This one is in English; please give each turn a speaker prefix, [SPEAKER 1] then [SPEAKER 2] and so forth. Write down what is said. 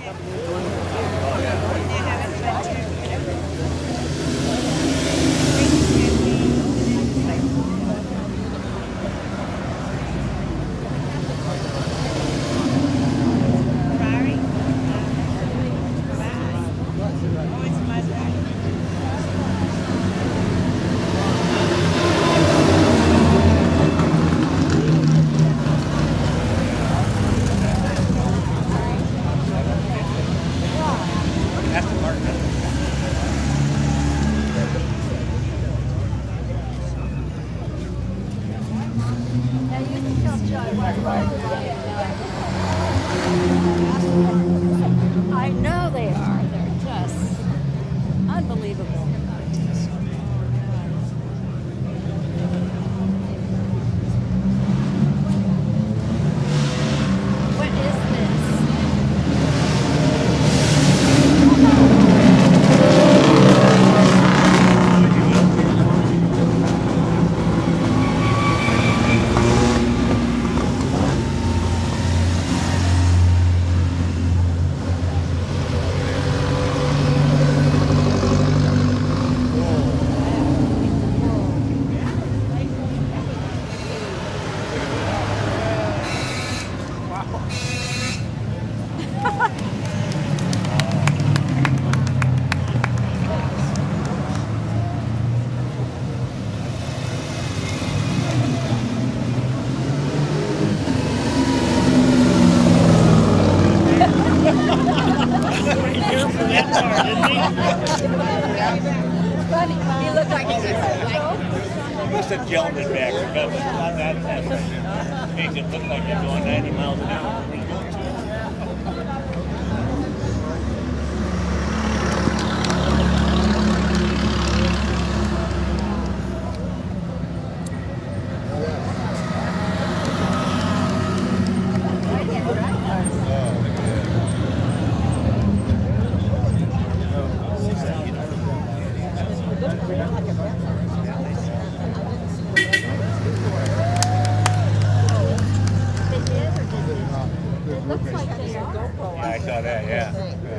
[SPEAKER 1] I know they are. They're just unbelievable. What is this? Funny, he looked like he was
[SPEAKER 2] Must have gentleman back there, but not that fast. Makes it look like you're going 90 miles an hour.
[SPEAKER 1] Looks like they are.
[SPEAKER 2] Yeah, I saw that, yeah.